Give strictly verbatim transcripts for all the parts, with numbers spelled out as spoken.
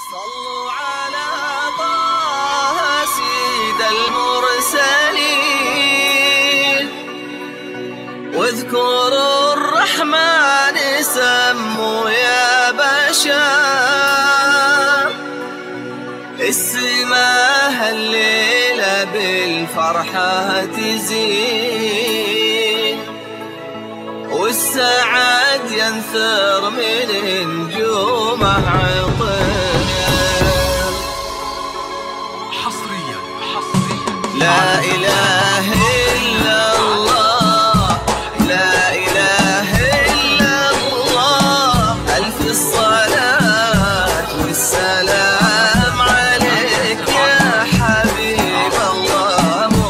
صلوا على طه سيد المرسلين واذكروا الرحمن سموا يا بشر. السماء الليلة بالفرحة تزين والسعد ينثر من نجومه عطر. حصريا حصريا لا إله إلا الله لا إله إلا الله ألف الصلاة والسلام عليك يا حبيب الله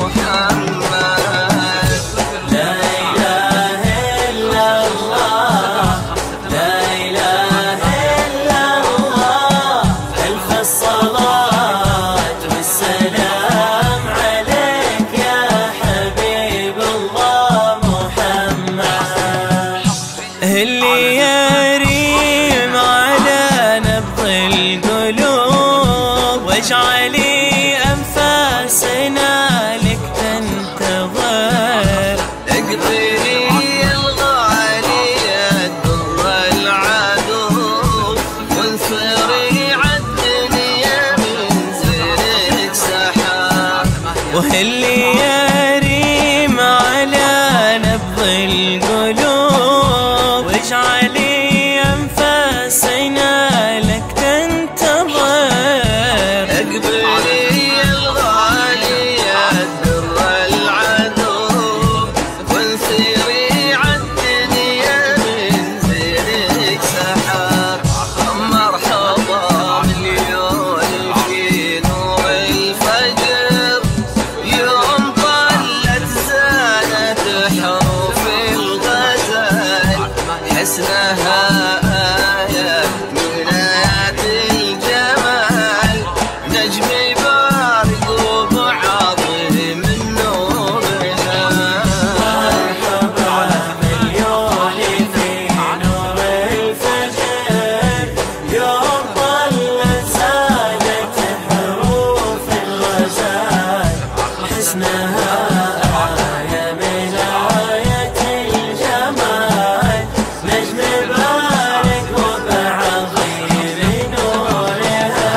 محمد. لا إله إلا الله لا إله إلا الله ألف الصلاة والسلام عليك يا حبيب الله محمد. اللي يريم على نبض القلوب واجعلي أنفاسنا لك تنتظر. اقبلي الغالية در العدو وانثري عالدنيا من زينك سحاب. واللي يريم على نبض القلوب واجعلي أنفاسنا لك تنتظر. اقبلي الغالية در العدو وانثري عالدنيا من زينك سحاب. مرحبا مليون في نور الفجر يوم طلت زانت حروف الغزل حسنها آية من آيات الجمال. نجم بارق وبعظيم نورها. مرحبا مليون في نور الفجر يوم طلت زادت حروف الغزال حسنها آية من آيات الجمال. نجم بارق وبعظيم نورها.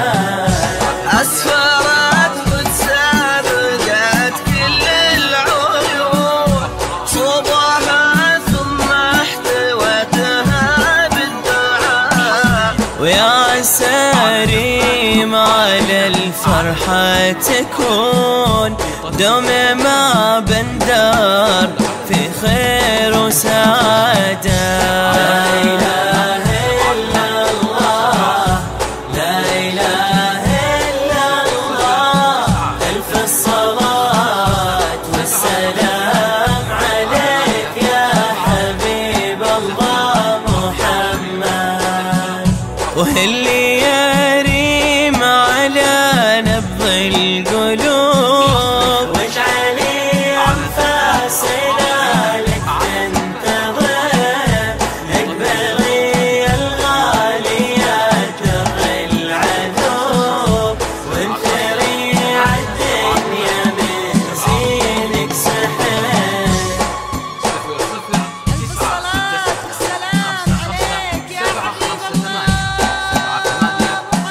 أسفرت وتسابقت كل العيون صوبها ثم احتوتها بالدعاء. ويا سريم على الفرحة تكون دوم ما بندار في خير وسعادة. لا إله إلا الله لا إله إلا الله ألف الصلاة والسلام عليك يا حبيب الله محمد. واللي يريم على نبض القلوب واجعلي أنفاسنا لك تنتظر. اقبلي الغالية در العدو وانثري عالدنيا من زينك سحر. الصلاة والسلام عليك يا حبيب الله محمد.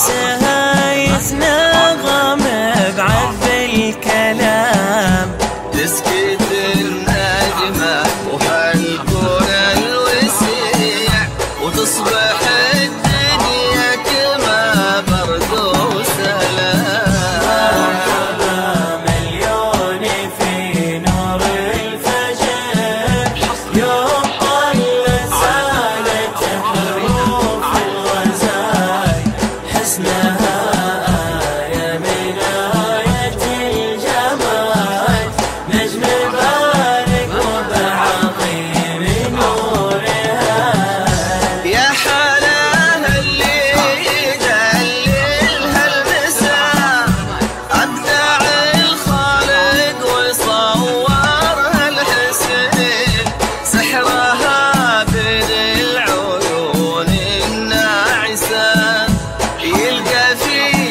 نفسها يتنغم بعذب الكلام. تسكت النجمة وهالكون الوسيع وتصبح الدنيا كما برد وسلام. مرحبا مليون في نور الفجر يوم طلت سالت حروف الغزال. حسنها آية من آية الجمال. نجم بارق وبعظيم نورها. يا حلاها اللي يدللها المساء أبدع الخالق وصورها الحسين. سحرها بين العيون الناعسة يلقى في